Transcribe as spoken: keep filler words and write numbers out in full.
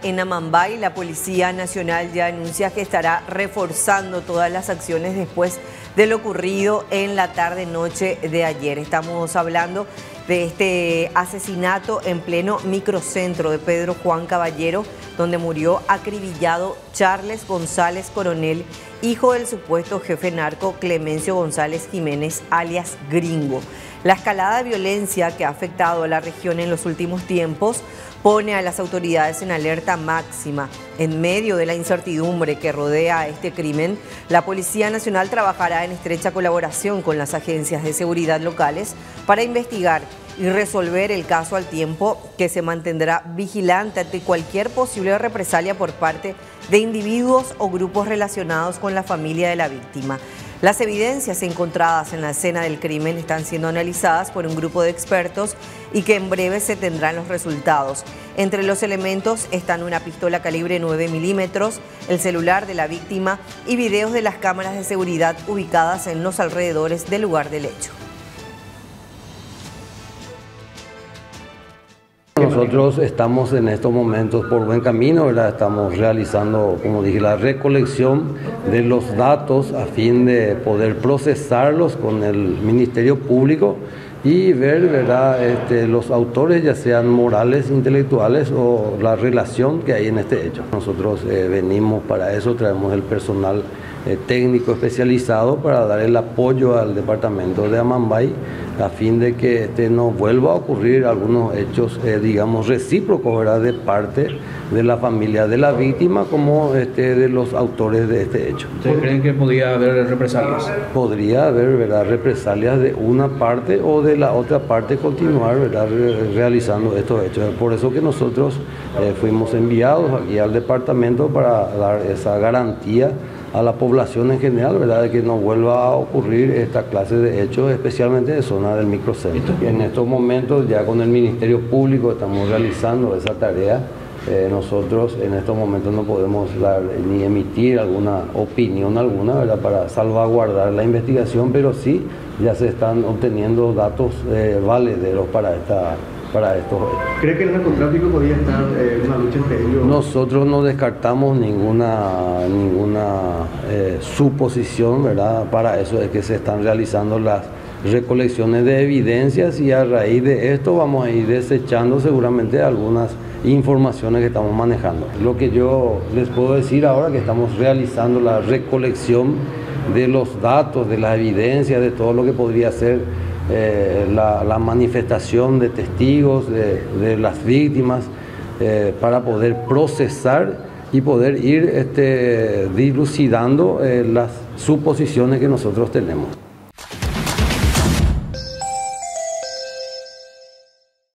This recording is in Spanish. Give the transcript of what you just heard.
en Amambay, la Policía Nacional ya anuncia que estará reforzando todas las acciones después de lo ocurrido en la tarde-noche de ayer. Estamos hablando de este asesinato en pleno microcentro de Pedro Juan Caballero, donde murió acribillado Charles González Coronel, hijo del supuesto jefe narco Clemencio González Jiménez, alias Gringo. La escalada de violencia que ha afectado a la región en los últimos tiempos pone a las autoridades en alerta máxima. En medio de la incertidumbre que rodea a este crimen, la Policía Nacional trabajará en estrecha colaboración con las agencias de seguridad locales para investigar y resolver el caso al tiempo que se mantendrá vigilante ante cualquier posible represalia por parte de individuos o grupos relacionados con la familia de la víctima. Las evidencias encontradas en la escena del crimen están siendo analizadas por un grupo de expertos y que en breve se tendrán los resultados. Entre los elementos están una pistola calibre nueve milímetros, el celular de la víctima y videos de las cámaras de seguridad ubicadas en los alrededores del lugar del hecho. Nosotros estamos en estos momentos por buen camino, ¿verdad? Estamos realizando, como dije, la recolección de los datos a fin de poder procesarlos con el Ministerio Público y ver, ¿verdad?, este, los autores, ya sean morales, intelectuales o la relación que hay en este hecho. Nosotros eh, venimos para eso, traemos el personal eh, técnico especializado para dar el apoyo al departamento de Amambay a fin de que este, no vuelva a ocurrir algunos hechos, eh, digamos, recíprocos, ¿verdad?, de parte de la familia de la víctima como este, de los autores de este hecho. ¿Ustedes creen que podría haber represalias? Podría haber, ¿verdad?, represalias de una parte o de la otra parte continuar, ¿verdad?, Re realizando estos hechos. Por eso que nosotros eh, fuimos enviados aquí al departamento para dar esa garantía a la población en general, ¿verdad?, de que no vuelva a ocurrir esta clase de hechos, especialmente de zona del microcentro. Y en estos momentos ya con el Ministerio Público estamos realizando esa tarea. Eh, nosotros en estos momentos no podemos dar ni emitir alguna opinión alguna, ¿verdad?, para salvaguardar la investigación, pero sí ya se están obteniendo datos eh, valederos para esta para estos hechos. ¿Cree que el narcotráfico podría estar en eh, una lucha entre ellos? Nosotros no descartamos ninguna, ninguna eh, suposición, ¿verdad? Para eso es que se están realizando las recolecciones de evidencias y a raíz de esto vamos a ir desechando seguramente algunas informaciones que estamos manejando. Lo que yo les puedo decir ahora que estamos realizando la recolección de los datos, de las evidencias, de todo lo que podría ser Eh, la, la manifestación de testigos, de, de las víctimas, eh, para poder procesar y poder ir este, dilucidando eh, las suposiciones que nosotros tenemos.